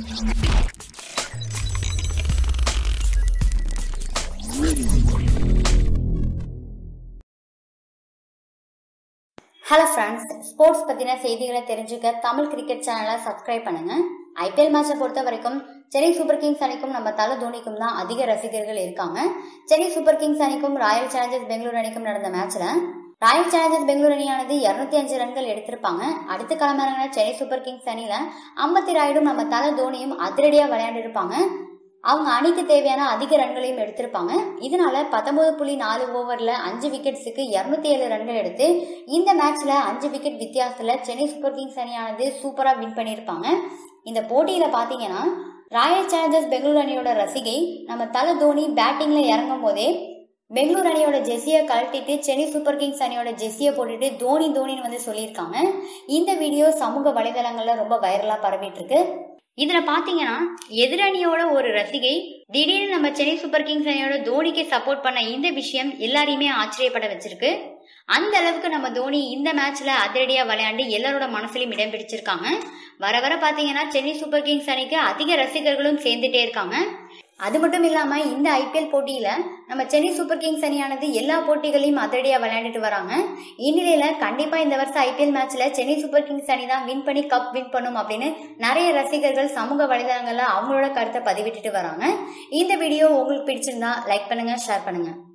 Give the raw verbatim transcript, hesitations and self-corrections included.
Hello friends, sports பத்தின செய்திகளை தெரிஞ்சுக்க தமிழ் கிரிக்கெட் சேனலை சப்ஸ்கிரைப் பண்ணுங்க. ஐபிஎல் மேட்சை பொறுத்த வரைக்கும் சென்னை சூப்பர் கிங்ஸ் அணிக்கும் நம்ம தல தோனிக்கும் தான் அதிக ரசிகர்கள் இருக்காங்க. சென்னை சூப்பர் கிங்ஸ் அணிக்கும் ராயல் சேலஞ்சர்ஸ் பெங்களூர் அணிக்கும் நடந்த மேட்ச்ல ராயல் சேலஞ்சர்ஸ் பெங்களூர் அணியானது இருநூத்தி அஞ்சு ரன்கள் எடுத்திருப்பாங்க. அடுத்த களமிறங்கின சென்னை சூப்பர் கிங்ஸ் அணியில அம்பத்தி ராயுடும் நம்ம தல தோனியும் அதிரடியா விளையாண்டு இருப்பாங்க. அவங்க அணிக்கு தேவையான அதிக ரன்களையும் எடுத்திருப்பாங்க. இதனால பத்தொன்பது புள்ளி நாலு ஓவர்ல அஞ்சு விக்கெட்ஸுக்கு இருநூத்தி ஏழு ரன்கள் எடுத்து இந்த மேட்ச்ல அஞ்சு விக்கெட் வித்தியாசத்துல சென்னை சூப்பர் கிங்ஸ் அணியானது சூப்பரா வின் பண்ணியிருப்பாங்க. இந்த போட்டியில பாத்தீங்கன்னா ராயல் சேலஞ்சர்ஸ் பெங்களூர் அணியோட ரசிகை நம்ம தல தோனி பேட்டிங்ல இறங்கும் போதே பெங்களூர் அணியோட ஜெர்சியை கழட்டிட்டு சென்னை சூப்பர் கிங்ஸ் அணியோட ஜெர்சியை போட்டுட்டு தோனி தோனின்னு வந்து சொல்லியிருக்காங்க. இந்த வீடியோ சமூக வலைதளங்கள்ல ரொம்ப வைரலா பரவிட்டு இருக்கு. இதுல பாத்தீங்கன்னா எதிரணியோட ஒரு ரசிகை திடீர்னு நம்ம சென்னை சூப்பர் கிங்ஸ் அணியோட தோனிக்கு சப்போர்ட் பண்ண இந்த விஷயம் எல்லாரையுமே ஆச்சரியப்பட வச்சிருக்கு. அந்த அளவுக்கு நம்ம தோனி இந்த மேட்ச்ல அதிரடியா விளையாண்டு எல்லாரோட மனசுலயும் இடம் பிடிச்சிருக்காங்க. வர வர பாத்தீங்கன்னா சென்னை சூப்பர் கிங்ஸ் அணிக்கு அதிக ரசிகர்களும் சேர்ந்துட்டே இருக்காங்க. அது மட்டும் இல்லாம இந்த ஐபிஎல் போட்டியில நம்ம சென்னை சூப்பர் கிங்ஸ் அணியானது எல்லா போட்டிகளையும் அதிரடியா விளையாண்டுட்டு வராங்க. இந்நிலையில கண்டிப்பா இந்த வருஷம் ஐபிஎல் மேட்ச்ல சென்னை சூப்பர் கிங்ஸ் அணி தான் வின் பண்ணி கப் வின் பண்ணும் அப்படின்னு நிறைய ரசிகர்கள் சமூக வலைதளங்கள்ல அவங்களோட கருத்தை பதிவிட்டுட்டு வராங்க. இந்த வீடியோ உங்களுக்கு பிடிச்சிருந்தா லைக் பண்ணுங்க, ஷேர் பண்ணுங்க.